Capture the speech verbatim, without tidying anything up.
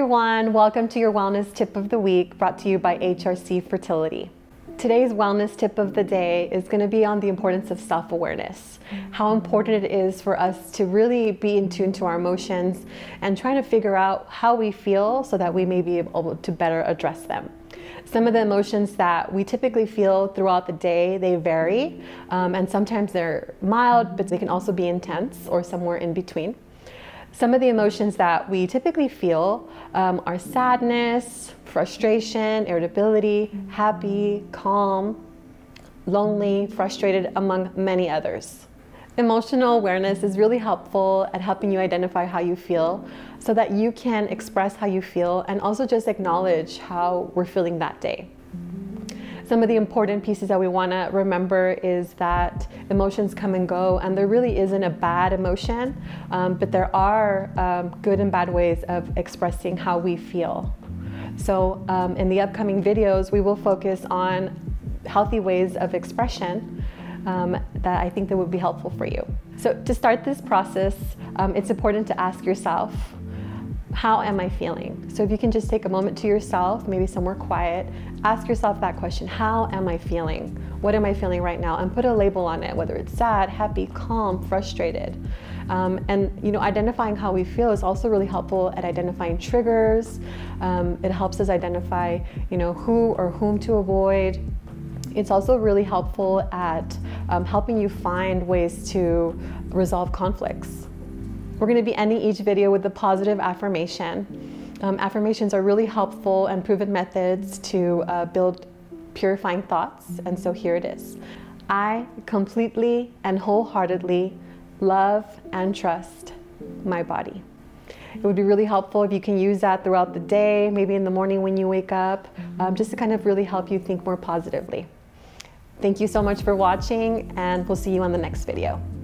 everyone, welcome to your Wellness Tip of the Week, brought to you by H R C Fertility. Today's wellness tip of the day is going to be on the importance of self-awareness, how important it is for us to really be in tune to our emotions and trying to figure out how we feel so that we may be able to better address them. Some of the emotions that we typically feel throughout the day, they vary, um, and sometimes they're mild, but they can also be intense or somewhere in between. Some of the emotions that we typically feel um, are sadness, frustration, irritability, happy, calm, lonely, frustrated, among many others. Emotional awareness is really helpful at helping you identify how you feel so that you can express how you feel and also just acknowledge how we're feeling that day. Some of the important pieces that we want to remember is that emotions come and go, and there really isn't a bad emotion, um, but there are um, good and bad ways of expressing how we feel. So um, in the upcoming videos, we will focus on healthy ways of expression um, that I think that would be helpful for you. So to start this process, um, it's important to ask yourself, how am I feeling? So if you can just take a moment to yourself, maybe somewhere quiet, ask yourself that question, how am I feeling? What am I feeling right now? And put a label on it, whether it's sad, happy, calm, frustrated. Um, and you know, identifying how we feel is also really helpful at identifying triggers. Um, it helps us identify, you know, who or whom to avoid. It's also really helpful at um, helping you find ways to resolve conflicts. We're going to be ending each video with a positive affirmation. Um, affirmations are really helpful and proven methods to uh, build purifying thoughts, and so here it is. I completely and wholeheartedly love and trust my body. It would be really helpful if you can use that throughout the day, maybe in the morning when you wake up, um, just to kind of really help you think more positively. Thank you so much for watching, and we'll see you on the next video.